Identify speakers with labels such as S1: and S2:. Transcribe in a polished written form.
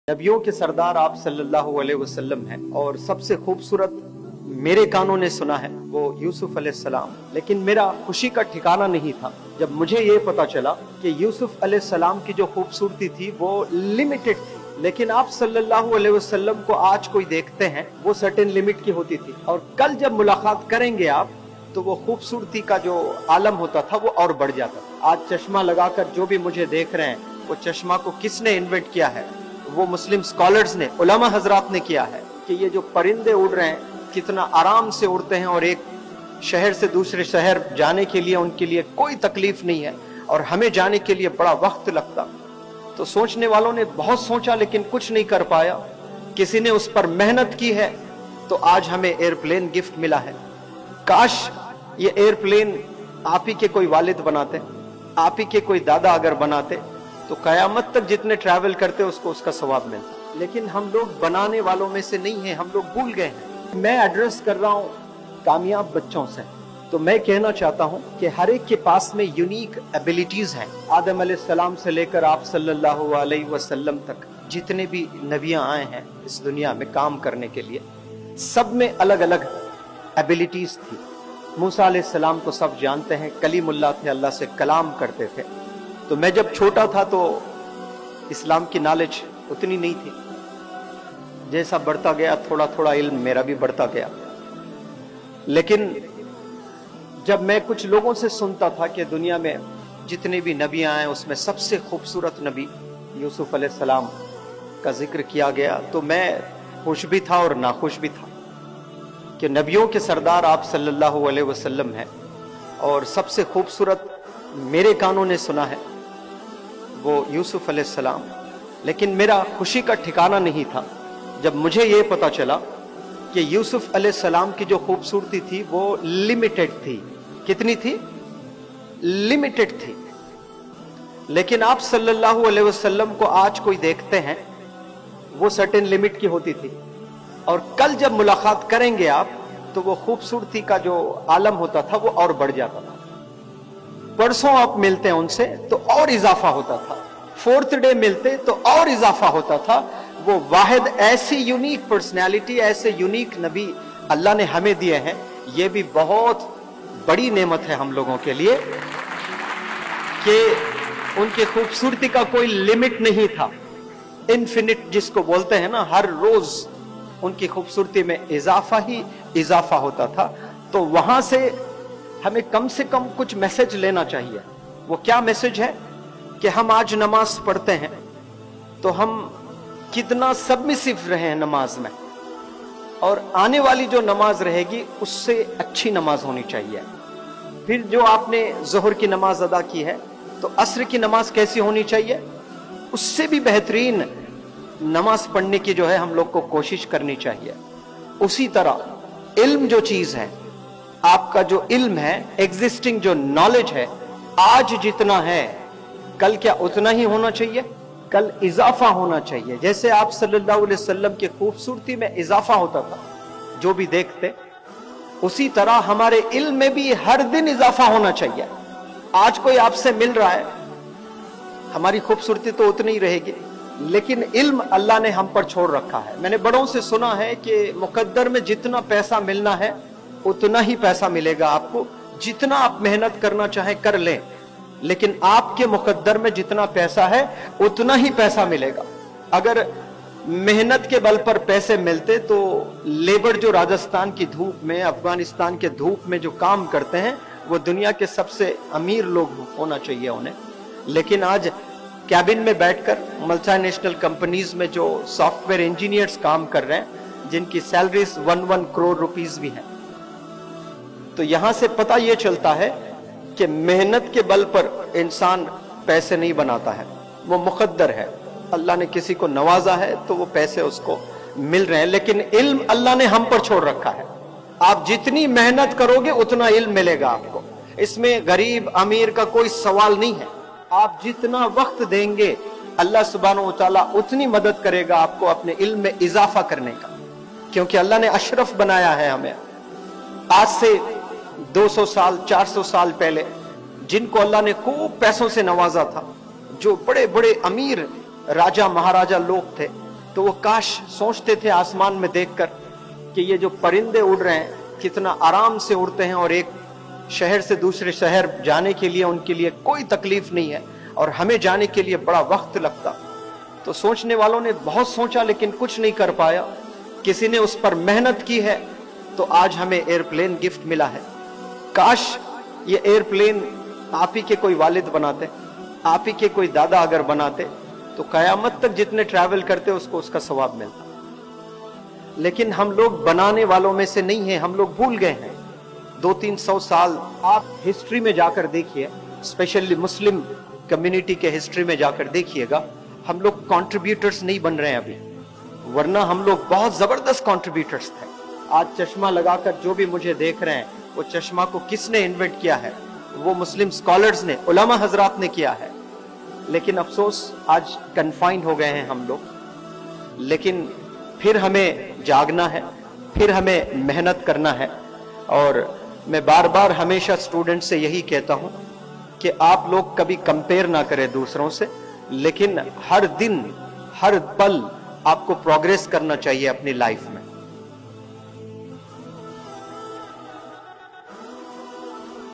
S1: नबियों के सरदार आप सल्लल्लाहु अलैहि वसल्लम हैं और सबसे खूबसूरत मेरे कानों ने सुना है वो यूसुफ अलैहिस्सलाम। लेकिन मेरा खुशी का ठिकाना नहीं था जब मुझे ये पता चला कि यूसुफ अलैहिस्सलाम की जो खूबसूरती थी वो लिमिटेड थी, लेकिन आप सल्लल्लाहु अलैहि वसल्लम को आज कोई देखते हैं वो सर्टेन लिमिट की होती थी। और कल जब मुलाकात करेंगे आप तो वो खूबसूरती का जो आलम होता था वो और बढ़ जाता था। आज चश्मा लगाकर जो भी मुझे देख रहे हैं वो चश्मा को किसने इन्वेंट किया है? वो मुस्लिम स्कॉलर्स ने, उलमा हजरात ने किया है कि ये जो परिंदे उड़ रहे हैं कितना आराम से उड़ते हैं और एक शहर से दूसरे शहर जाने के लिए उनके लिए कोई तकलीफ नहीं है और हमें जाने के लिए बड़ा वक्त लगता। तो सोचने वालों ने बहुत सोचा लेकिन कुछ नहीं कर पाया। किसी ने उस पर मेहनत की है तो आज हमें एयरप्लेन गिफ्ट मिला है। काश ये एयरप्लेन आप ही के कोई वालिद बनाते, आप ही के कोई दादा अगर बनाते तो कयामत तक जितने ट्रैवल करते उसको उसका सवाब मिलता। लेकिन हम लोग बनाने वालों में से नहीं हैं, हम लोग भूल गए हैं। मैं एड्रेस कर रहा हूँ कामयाब बच्चों से, तो मैं कहना चाहता हूँ कि हर एक के पास में यूनिक एबिलिटीज हैं। आदम अलैहिस्सलाम से लेकर आप सल्लल्लाहु अलैहि वसल्लम तक जितने भी नबियां आए हैं इस दुनिया में काम करने के लिए, सब में अलग अलग एबिलिटीज थी। मूसा अलैहिस्सलाम को सब जानते हैं, कलीमुल्लाह थे, अल्लाह से कलाम करते थे। तो मैं जब छोटा था तो इस्लाम की नॉलेज उतनी नहीं थी। जैसा बढ़ता गया थोड़ा थोड़ा इल्म मेरा भी बढ़ता गया। लेकिन जब मैं कुछ लोगों से सुनता था कि दुनिया में जितने भी नबी आए उसमें सबसे खूबसूरत नबी यूसुफ अलैहिस्सलाम का जिक्र किया गया तो मैं खुश भी था और नाखुश भी था कि नबियों के सरदार आप सल्लल्लाहु अलैहि वसल्लम हैं और सबसे खूबसूरत मेरे कानों ने सुना है वो यूसुफ अलैहिस्सलाम। लेकिन मेरा खुशी का ठिकाना नहीं था जब मुझे ये पता चला कि यूसुफ अलैहिस्सलाम की जो खूबसूरती थी वो लिमिटेड थी। कितनी थी? लिमिटेड थी। लेकिन आप सल्लल्लाहु अलैहि वसल्लम को आज कोई देखते हैं वो सर्टेन लिमिट की होती थी। और कल जब मुलाकात करेंगे आप तो वो खूबसूरती का जो आलम होता था वो और बढ़ जाता था। परसों आप मिलते हैं उनसे तो और इजाफा होता था, फोर्थ डे मिलते तो और इजाफा होता था। वो वाहिद ऐसी यूनिक पर्सनैलिटी, ऐसे यूनिक नबी अल्लाह ने हमें दिए हैं। ये भी बहुत बड़ी नेमत है हम लोगों के लिए कि उनकी खूबसूरती का कोई लिमिट नहीं था। इन्फिनिट जिसको बोलते हैं ना, हर रोज उनकी खूबसूरती में इजाफा ही इजाफा होता था। तो वहां से हमें कम से कम कुछ मैसेज लेना चाहिए। वो क्या मैसेज है कि हम आज नमाज पढ़ते हैं तो हम कितना सबमिसिव रहे हैं नमाज में, और आने वाली जो नमाज रहेगी उससे अच्छी नमाज होनी चाहिए। फिर जो आपने जोहर की नमाज अदा की है तो अस्र की नमाज कैसी होनी चाहिए, उससे भी बेहतरीन नमाज पढ़ने की जो है हम लोग को कोशिश करनी चाहिए। उसी तरह इल्म जो चीज है, आपका जो इल्म है, एग्जिस्टिंग जो नॉलेज है, आज जितना है कल क्या उतना ही होना चाहिए? कल इजाफा होना चाहिए। जैसे आप सल्लल्लाहु अलैहि वसल्लम की खूबसूरती में इजाफा होता था जो भी देखते, उसी तरह हमारे इल्म में भी हर दिन इजाफा होना चाहिए। आज कोई आपसे मिल रहा है, हमारी खूबसूरती तो उतनी ही रहेगी, लेकिन इल्म अल्लाह ने हम पर छोड़ रखा है। मैंने बड़ों से सुना है कि मुकद्दर में जितना पैसा मिलना है उतना ही पैसा मिलेगा आपको, जितना आप मेहनत करना चाहें कर लें, लेकिन आपके मुकद्दर में जितना पैसा है उतना ही पैसा मिलेगा। अगर मेहनत के बल पर पैसे मिलते तो लेबर जो राजस्थान की धूप में, अफगानिस्तान के धूप में जो काम करते हैं वो दुनिया के सबसे अमीर लोग होना चाहिए उन्हें। लेकिन आज कैबिन में बैठकर मल्टीनेशनल कंपनीज में जो सॉफ्टवेयर इंजीनियर्स काम कर रहे हैं जिनकी सैलरीज 1 करोड़ रुपीस भी है। तो यहां से पता यह चलता है कि मेहनत के बल पर इंसान पैसे नहीं बनाता है, वो मुकद्दर है। अल्लाह ने किसी को नवाजा है तो वो पैसे उसको मिल रहे हैं, लेकिन इल्म अल्लाह ने हम पर छोड़ रखा है। आप जितनी मेहनत करोगे उतना इल्म मिलेगा आपको। इसमें गरीब अमीर का कोई सवाल नहीं है। आप जितना वक्त देंगे अल्लाह सुब्हानहू व तआला उतनी मदद करेगा आपको अपने इल्म में इजाफा करने का, क्योंकि अल्लाह ने अशरफ बनाया है हमें। आज से 200 साल 400 साल पहले जिनको अल्लाह ने खूब पैसों से नवाजा था, जो बड़े बड़े अमीर राजा महाराजा लोग थे, तो वो काश सोचते थे आसमान में देखकर कि ये जो परिंदे उड़ रहे हैं कितना आराम से उड़ते हैं और एक शहर से दूसरे शहर जाने के लिए उनके लिए कोई तकलीफ नहीं है, और हमें जाने के लिए बड़ा वक्त लगता। तो सोचने वालों ने बहुत सोचा लेकिन कुछ नहीं कर पाया। किसी ने उस पर मेहनत की है तो आज हमें एयरप्लेन गिफ्ट मिला है। काश ये एयरप्लेन आप ही के कोई वालिद बनाते, आप ही के कोई दादा अगर बनाते तो कयामत तक जितने ट्रैवल करते उसको उसका सवाब मिलता। लेकिन हम लोग बनाने वालों में से नहीं है, हम लोग भूल गए हैं। 200-300 साल आप हिस्ट्री में जाकर देखिए, स्पेशली मुस्लिम कम्युनिटी के हिस्ट्री में जाकर देखिएगा, हम लोग कंट्रीब्यूटर्स नहीं बन रहे हैं अभी, वरना हम लोग बहुत जबरदस्त कंट्रीब्यूटर्स थे। आज चश्मा लगाकर जो भी मुझे देख रहे हैं, वो चश्मा को किसने इन्वेंट किया है? वो मुस्लिम स्कॉलर्स ने, उलमा हजरात ने किया है। लेकिन अफसोस आज कन्फाइंड हो गए हैं हम लोग। लेकिन फिर हमें जागना है, फिर हमें मेहनत करना है। और मैं बार बार हमेशा स्टूडेंट से यही कहता हूं कि आप लोग कभी कंपेयर ना करें दूसरों से, लेकिन हर दिन हर पल आपको प्रोग्रेस करना चाहिए अपनी लाइफ में।